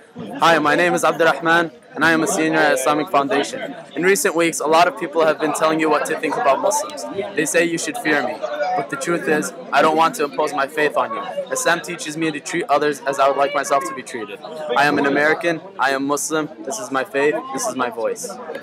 Hi, my name is Abdurrahman, and I am a senior at Islamic Foundation. In recent weeks, a lot of people have been telling you what to think about Muslims. They say you should fear me, but the truth is, I don't want to impose my faith on you. Islam teaches me to treat others as I would like myself to be treated. I am an American, I am Muslim, this is my faith, this is my voice.